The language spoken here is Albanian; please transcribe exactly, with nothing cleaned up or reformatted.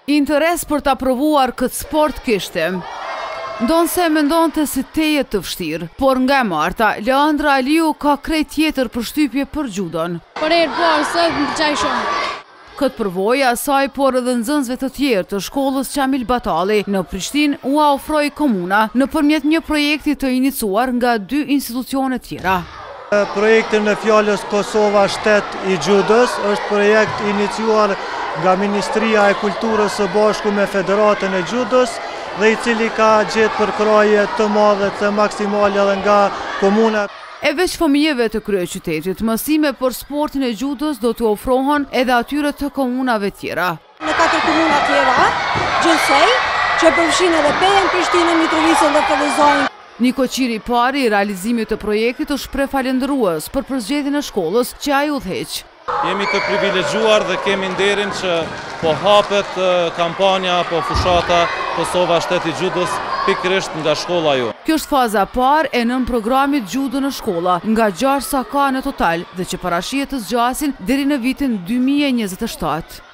Interes për të aprovuar këtë sport kishte. Ndonë se mendonte se teje të vështirë, por nga e marta, Leandra Aliu ka krejt tjetër përshtypje për judon. Për e rëpuar së më pëlqej shumë. Këtë përvoja asaj, por edhe nxënësve të tjerë të shkollës Qamil Batali në Prishtinë u ofroi komuna nëpërmjet një projekti të iniciuar nga dy institucione tjera. Projekti në fjalës Kosova Shtet i Judës është projekt iniciuar nga Ministria e Kulturës së bashku me Federatën e Judës dhe i cili ka gjetë përkraje të madhe të maksimale edhe nga komuna. E veç fëmijëve të kryeqytetit, mësime për sportin e judës do të ofrohen edhe atyre të komunave tjera. Në katër komuna tjera, gjithsej, që përfshin edhe Pejën, Prishtinën, Mitrovicën dhe Fëllëzonjë. Niko Qiri pari i realizimit të projektit është shpreh falendërues për përzgjedhjen e shkollës që ai udhëheq. Jemi të privilegjuar dhe kemi nderin që po hapet kampanja apo fushata Kosova Shtet i Judës pikërisht nga shkolla ju. Kjo është faza e parë e nën programit Judo në shkolla, nga gjashtë sa ka në total dhe që parashihet të zgjasin deri në vitin dy mijë e njëzet e shtatë.